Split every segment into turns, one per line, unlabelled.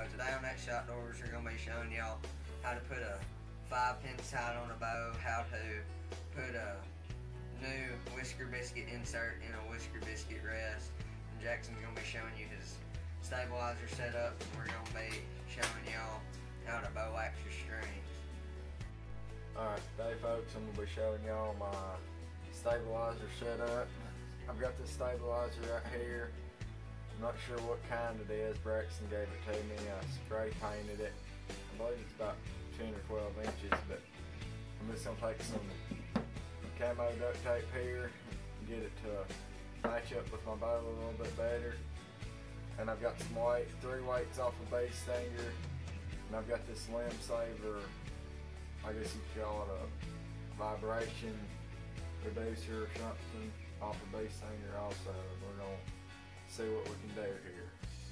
Today on X Shot Doors, we're going to be showing y'all how to put a 5-pin sight on a bow, how to put a new whisker biscuit insert in a whisker biscuit rest. And Jackson's going to be showing you his stabilizer setup, and we're going to be showing y'all how to bow wax your strings.
Alright, today folks, I'm going to be showing y'all my stabilizer setup. I've got this stabilizer right here. I'm not sure what kind it is. Braxton gave it to me. I spray painted it. I believe it's about 10 or 12 inches, but I'm just going to take some camo duct tape here and get it to match up with my bow a little bit better. And I've got some weight, 3 weights off a base stinger, and I've got this limb saver, I guess you could call it a vibration reducer or something, off a base stinger also. We're going to see what we can do here.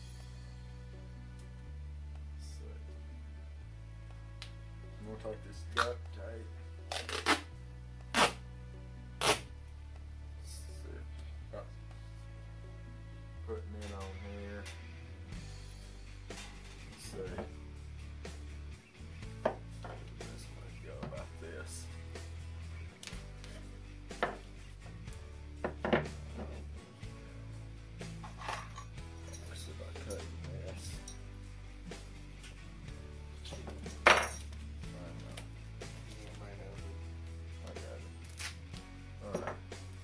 So, I'm going to take this duct tape. Putting it on here. Let's see. This way go about this. Let's see if I cut this. I got it. Alright.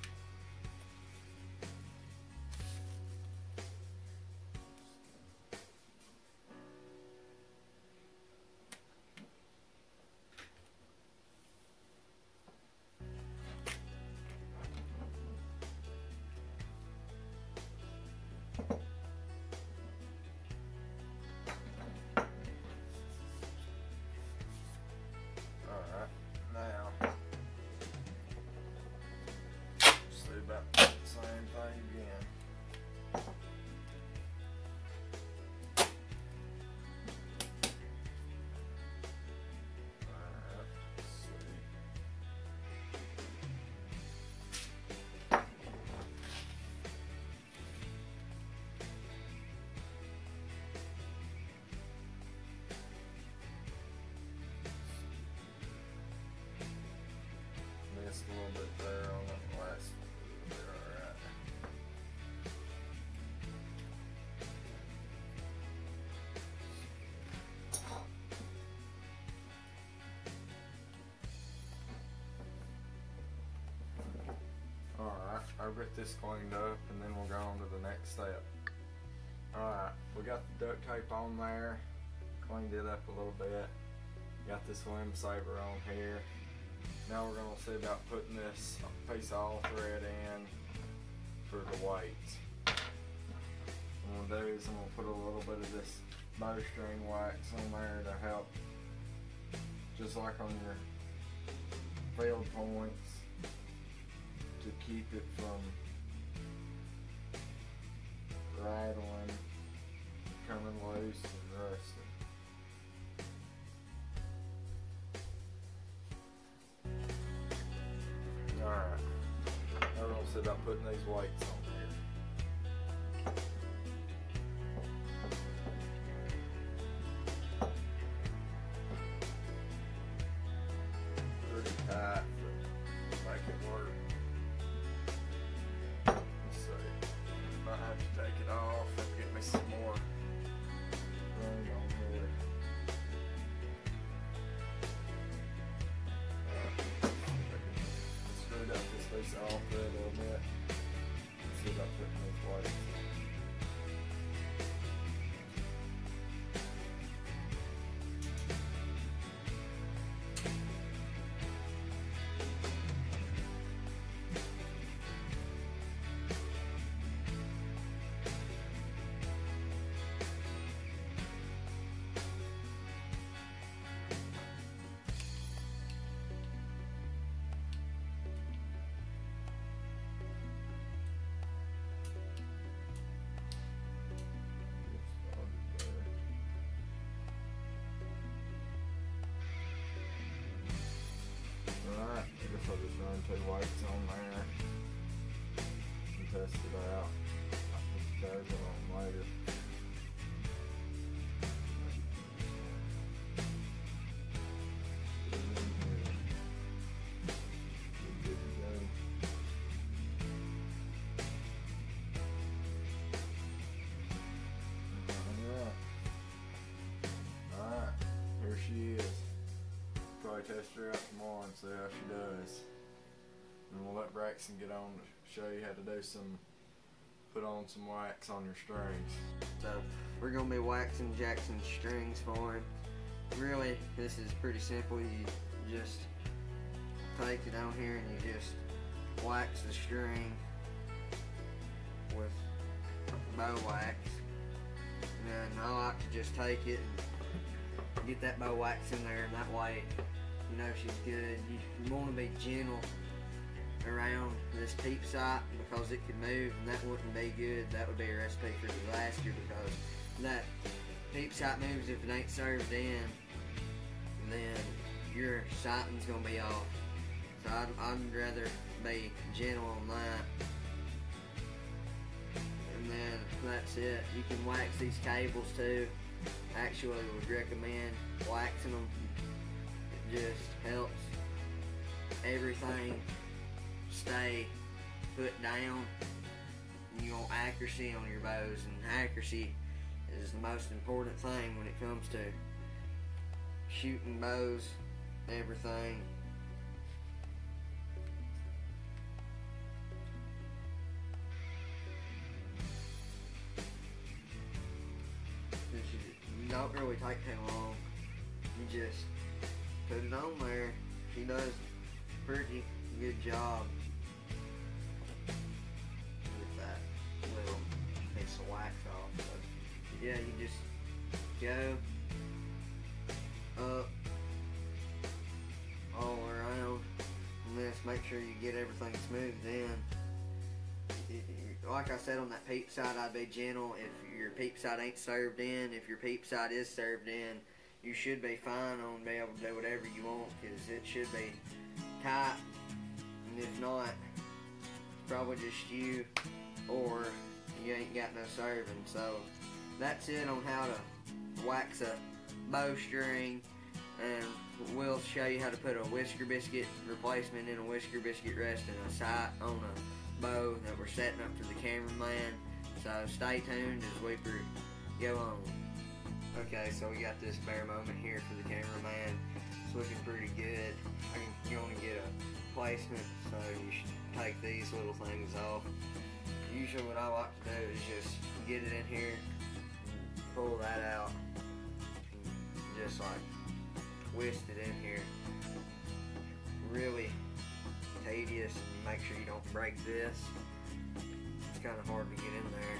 Now, see about the same thing again. Alright, let's see. Missed a little bit there on that last one. Alright. Alright, I'll get this cleaned up and then we'll go on to the next step. Alright, we got the duct tape on there, cleaned it up a little bit. Got this limb saver on here. Now we're going to see about putting this piece of all thread in for the weights. What I'm going to do is I'm going to put a little bit of this bowstring wax on there to help, just like on your field points, to keep it from rattling, coming loose and rusting. Alright, now we're going to see about putting these weights on here. Pretty tight, but make it work. Let's see, might have to take it off and get me some more room on here. Screwed up this piece off there a little bit. see how she does. And we'll let Braxton get on to show you how to do put on some wax on your strings.
So we're gonna be waxing Jackson's strings for him. Really, this is pretty simple. You just take it on here and you just wax the string with bow wax. And then I like to just take it and get that bow wax in there, and that way you know she's good. You want to be gentle around this peep sight because it could move, and that wouldn't be good. That would be a recipe for disaster because that peep sight moves if it ain't served in, and then your sighting's gonna be off. So I'd rather be gentle on that. And then that's it. You can wax these cables too. Actually, would recommend waxing them. It just helps everything stay put down. You want accuracy on your bows, and accuracy is the most important thing when it comes to shooting bows, everything. You don't really take too long. You just put it on there. She does a pretty good job with that little piece of wax off. So, yeah, you just go up all around, and just make sure you get everything smoothed in. Like I said on that peep sight, I'd be gentle. If your peep sight ain't served in, if your peep sight is served in, you should be fine on being able to do whatever you want, because it should be tight. And if not, it's probably just you, or you ain't got no serving. So that's it on how to wax a bowstring, and we'll show you how to put a whisker biscuit replacement in a whisker biscuit rest and a sight on a bow that we're setting up for the cameraman. So stay tuned as we go on. Okay, so we got this bare moment here for the cameraman. It's looking pretty good. You're going to get a placement, so you should take these little things off. Usually what I like to do is just get it in here, pull that out, and just like twist it in here. Really tedious, and make sure you don't break this. It's kind of hard to get in there.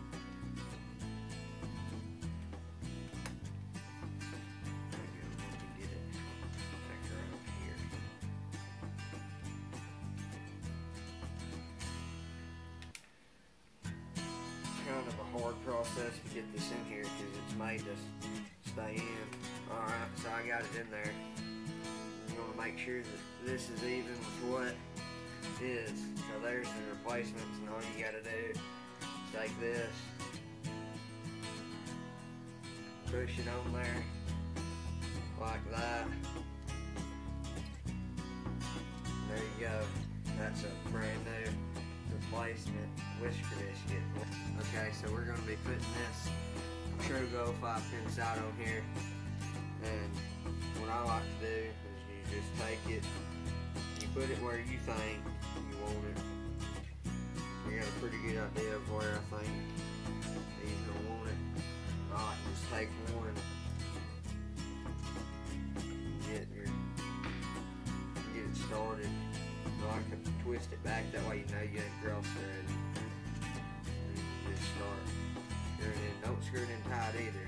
Kind of a hard process to get this in here because it's made to stay in. Alright, so I got it in there. You want to make sure that this is even with what is. So there's the replacements, and all you got to do is take this, push it on there like that. There you go. That's a brand new replacement whisker biscuit. Okay, so we're going to be putting this Trugo 5-pin sight on here, and what I like to do is you just take it, you put it where you think you want it. You got a pretty good idea of where I think he's going to want it. I like to just take one, get it started. So I can twist it back, that way you know you ain't cross thread. And you just start screwing in. Don't screw it in tight either.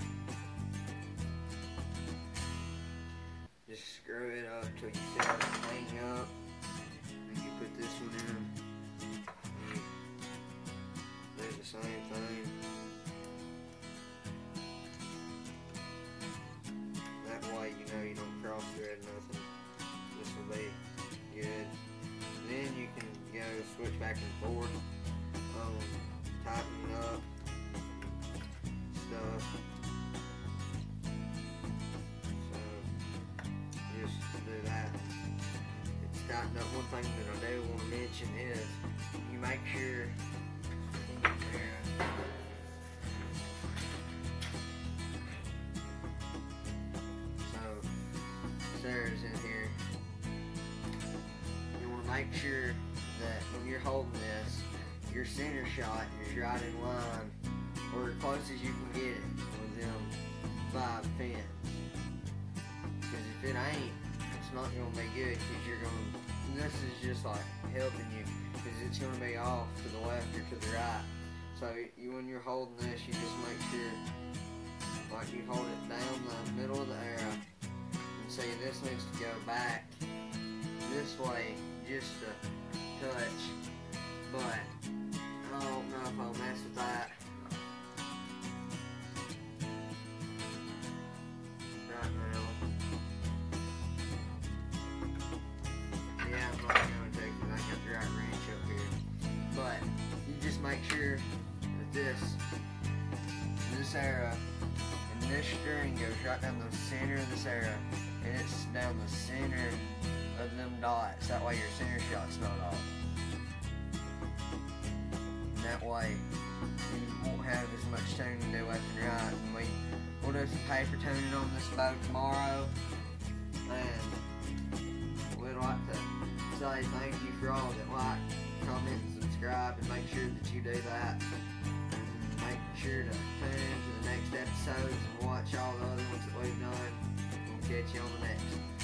Just screw it up till you feel it hang up. And you put this one in. And you do the same thing. That way you know you don't cross thread nothing. This will be good. Then you can go switch back and forth, tightening up stuff. So just do that. It's tightened up. One thing that I do want to mention is you make sure so Sarah's in here. make sure that when you're holding this, your center shot is right in line, or as close as you can get it with them 5 pins. Because if it ain't, it's not going to be good, because you're going to, this is just like helping you, because it's going to be off to the left or to the right. So when you're holding this, you just make sure, like you hold it down the middle of the arrow, and see this needs to go back this way just a touch, but I don't know if I'll mess with that. Right now. Yeah, I'm not going to, because I got the right wrench up here. But you just make sure that this arrow and this string goes right down the center of this arrow, and it's down the center of them dots. That way your center shot's not off. And that way you won't have as much tuning to do left and right. And we'll do some paper tuning on this bow tomorrow. And we'd like to say thank you for all that like, comment, and subscribe, and make sure that you do that. And make sure to tune in to the next episodes and watch all the other ones that we've done. We'll catch you on the next.